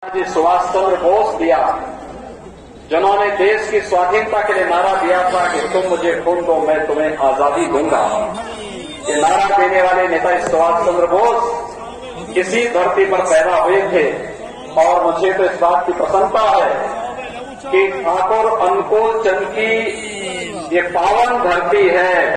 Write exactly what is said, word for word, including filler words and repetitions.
जी सुभाष चंद्र बोस दिया, जिन्होंने देश की स्वाधीनता के लिए नारा दिया था कि तुम मुझे खून दो मैं तुम्हें आजादी दूंगा। ये नारा देने वाले नेता सुभाष चंद्र बोस इसी धरती पर पैदा हुए थे और मुझे तो इस बात की प्रसन्नता है कि ठाकुर अनुकूल चंद की ये पावन धरती है।